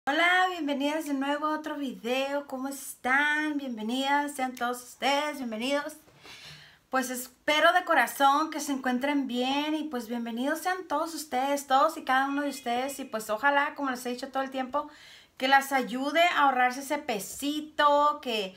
Hola, bienvenidas de nuevo a otro video. ¿Cómo están? Bienvenidas, sean todos ustedes, bienvenidos. Pues espero de corazón que se encuentren bien y pues bienvenidos sean todos ustedes, todos y cada uno de ustedes. Y pues ojalá, como les he dicho todo el tiempo, que las ayude a ahorrarse ese pesito,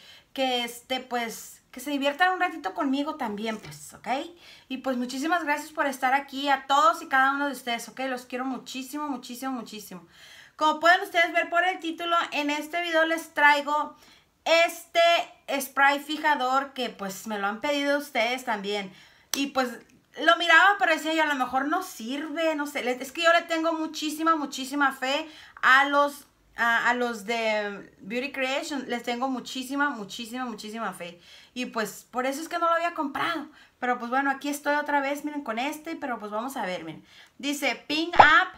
pues que se diviertan un ratito conmigo también, pues, ¿ok? Y pues muchísimas gracias por estar aquí a todos y cada uno de ustedes, ¿ok? Los quiero muchísimo, muchísimo, muchísimo. Como pueden ustedes ver por el título, en este video les traigo este spray fijador que pues me lo han pedido ustedes también. Y pues lo miraba, pero decía yo, a lo mejor no sirve, no sé. Es que yo le tengo muchísima, muchísima fe a los de Beauty Creation. Les tengo muchísima, muchísima, muchísima fe. Y pues por eso es que no lo había comprado. Pero pues bueno, aquí estoy otra vez, miren, con este. Pero pues vamos a ver, miren. Dice Pink Up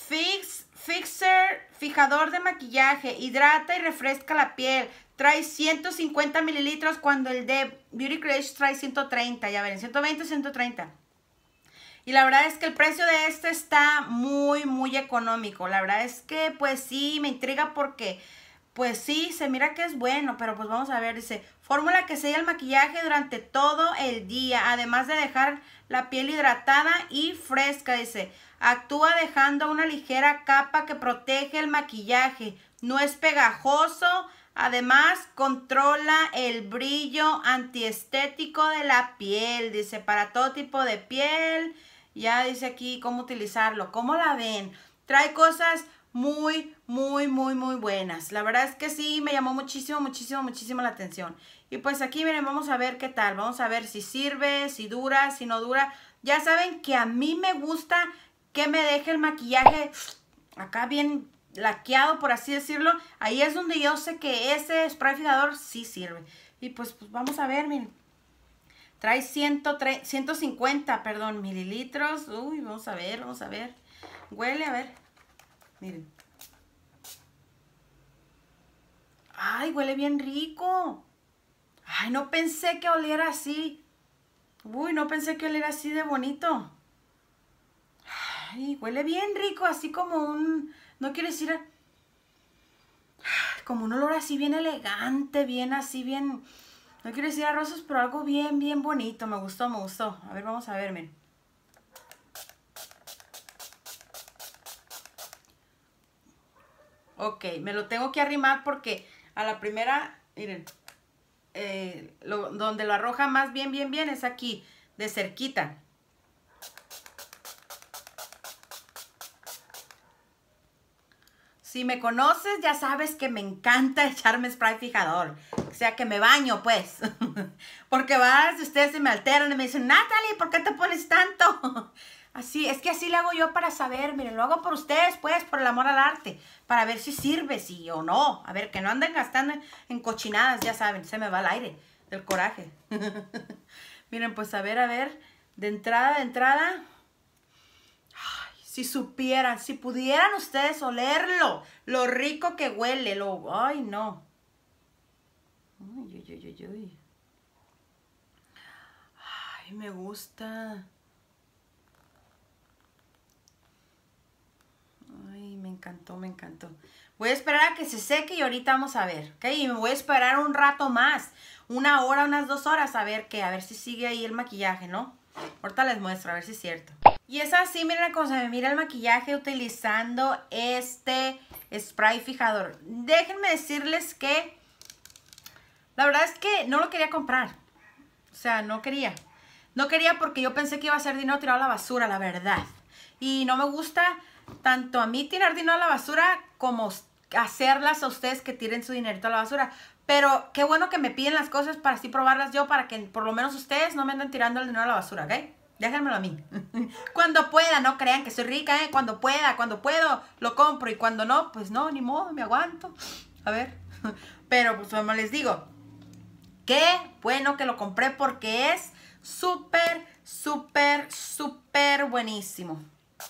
Fixer, fijador de maquillaje, hidrata y refresca la piel. Trae 150 mililitros cuando el de Beauty Creation trae 130. Ya ven, 120, 130. Y la verdad es que el precio de este está muy, muy económico. La verdad es que pues sí, me intriga porque pues sí, se mira que es bueno, pero pues vamos a ver, dice, fórmula que sella el maquillaje durante todo el día, además de dejar la piel hidratada y fresca, dice, actúa dejando una ligera capa que protege el maquillaje, no es pegajoso, además controla el brillo antiestético de la piel, dice, para todo tipo de piel, ya dice aquí cómo utilizarlo, ¿cómo la ven? Trae cosas muy, muy, muy, muy buenas. La verdad es que sí, me llamó muchísimo, muchísimo, muchísimo la atención. Y pues aquí, miren, vamos a ver qué tal. Vamos a ver si sirve, si dura, si no dura. Ya saben que a mí me gusta que me deje el maquillaje acá bien laqueado, por así decirlo. Ahí es donde yo sé que ese spray fijador sí sirve. Y pues vamos a ver, miren. Trae 150, perdón, mililitros. Uy, vamos a ver, vamos a ver. Huele, a ver. Miren. Ay, huele bien rico. Ay, no pensé que oliera así. Uy, no pensé que oliera así de bonito. Ay, huele bien rico, así como un... No quiero decir... Como un olor así bien elegante, bien así, bien... No quiero decir a rosas, pero algo bien, bien bonito. Me gustó, me gustó. A ver, vamos a ver, miren. Ok, me lo tengo que arrimar porque a la primera, miren, donde lo arroja más bien, bien, bien es aquí, de cerquita. Si me conoces, ya sabes que me encanta echarme spray fijador. O sea, que me baño, pues. Porque varios de ustedes se me alteran y me dicen, Natalie, ¿por qué te pones tanto? Así, es que así le hago yo para saber. Miren, lo hago por ustedes, pues, por el amor al arte. Para ver si sirve, sí o no. A ver, que no anden gastando en cochinadas, ya saben. Se me va el aire del coraje. Miren, pues, a ver. De entrada... Si supieran, si pudieran ustedes olerlo, lo rico que huele, ay, no. Ay, me gusta. Ay, me encantó, me encantó. Voy a esperar a que se seque y ahorita vamos a ver, ¿ok? Y me voy a esperar un rato más, 1 hora, unas 2 horas, a ver si sigue ahí el maquillaje, ¿no? Ahorita les muestro, a ver si es cierto. Y es así, miren cómo se me mira el maquillaje utilizando este spray fijador. Déjenme decirles que la verdad es que no lo quería comprar. O sea, no quería. No quería porque yo pensé que iba a ser dinero tirado a la basura, la verdad. Y no me gusta tanto a mí tirar dinero a la basura como hacerlas a ustedes que tiren su dinerito a la basura. Pero qué bueno que me piden las cosas para así probarlas yo, para que por lo menos ustedes no me anden tirando el dinero a la basura, ¿ok? Déjenmelo a mí. Cuando pueda, no crean que soy rica, ¿eh? Cuando puedo, lo compro. Y cuando no, pues no, ni modo, me aguanto. A ver. Pero pues como les digo, qué bueno que lo compré porque es súper, súper, súper buenísimo.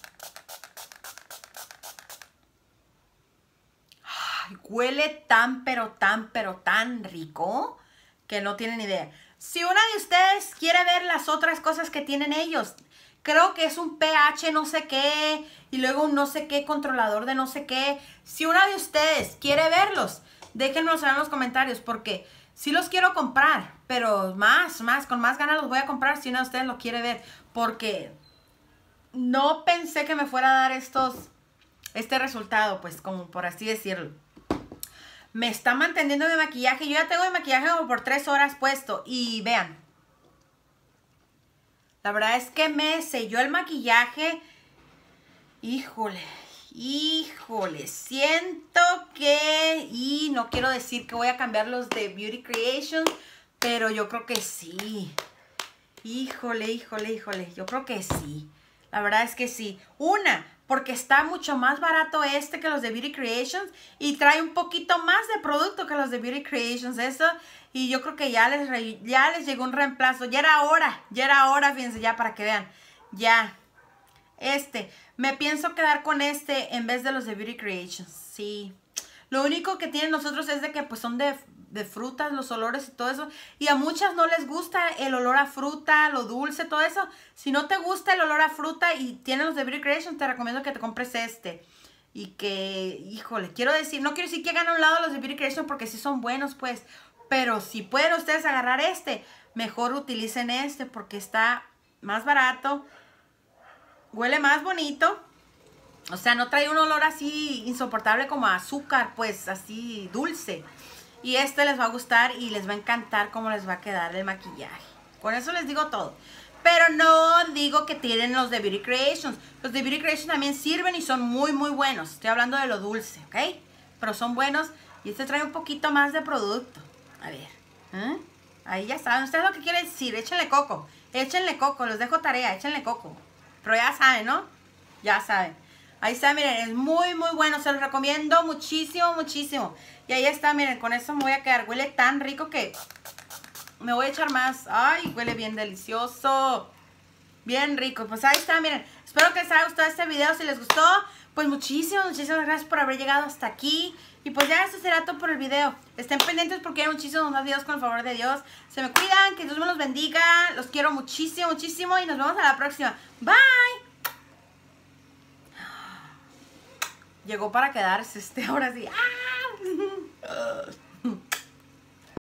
Ay, huele tan, pero tan, pero tan rico que no tienen idea. Si una de ustedes quiere ver las otras cosas que tienen ellos, Creo que es un pH no sé qué y luego un no sé qué controlador de no sé qué. Si una de ustedes quiere verlos, déjenmelo saber en los comentarios porque sí los quiero comprar, pero con más ganas los voy a comprar si una de ustedes lo quiere ver porque no pensé que me fuera a dar este resultado, pues como por así decirlo. Me está manteniendo mi maquillaje. Yo ya tengo mi maquillaje como por 3 horas puesto y vean. La verdad es que me selló el maquillaje. Híjole, siento que... Y no quiero decir que voy a cambiar los de Beauty Creations, pero yo creo que sí. Híjole, yo creo que sí. La verdad es que sí. Porque está mucho más barato que los de Beauty Creations y trae un poquito más de producto que los de Beauty Creations, eso. Y yo creo que ya les llegó un reemplazo. Ya era hora, fíjense, ya para que vean. Ya. Me pienso quedar con en vez de los de Beauty Creations. Sí. Lo único que tienen nosotros es de que pues son de frutas, los olores y todo eso. Y a muchas no les gusta el olor a fruta, lo dulce, todo eso. Si no te gusta el olor a fruta y tienes los de Beauty Creations, te recomiendo que te compres Y que, híjole, no quiero decir que hagan a un lado los de Beauty Creations porque sí son buenos, pues. Pero si pueden ustedes agarrar mejor utilicen porque está más barato. Huele más bonito. O sea, no trae un olor así insoportable como a azúcar, pues así dulce. Y les va a gustar y les va a encantar cómo les va a quedar el maquillaje. Con eso les digo todo. Pero no digo que tienen los de Beauty Creations. Los de Beauty Creations también sirven y son muy, muy buenos. Estoy hablando de lo dulce, ¿ok? Pero son buenos y trae un poquito más de producto. A ver. Ahí ya saben. Ustedes lo que quieren decir. Échenle coco. Les dejo tarea. Échenle coco. Pero ya saben, ¿no? Ya saben. Ahí está, miren, es muy, muy bueno. Se los recomiendo muchísimo, muchísimo. Y ahí está, miren, con eso me voy a quedar. Huele tan rico que me voy a echar más. Ay, huele bien delicioso. Bien rico. Pues ahí está, miren. Espero que les haya gustado este video. Si les gustó, pues muchísimas gracias por haber llegado hasta aquí. Y pues ya esto será todo por el video. Estén pendientes porque hay muchísimos más videos con el favor de Dios. Se me cuidan, que Dios me los bendiga. Los quiero muchísimo, muchísimo. Y nos vemos a la próxima. Bye. Llegó para quedarse ahora sí. ¡Ah!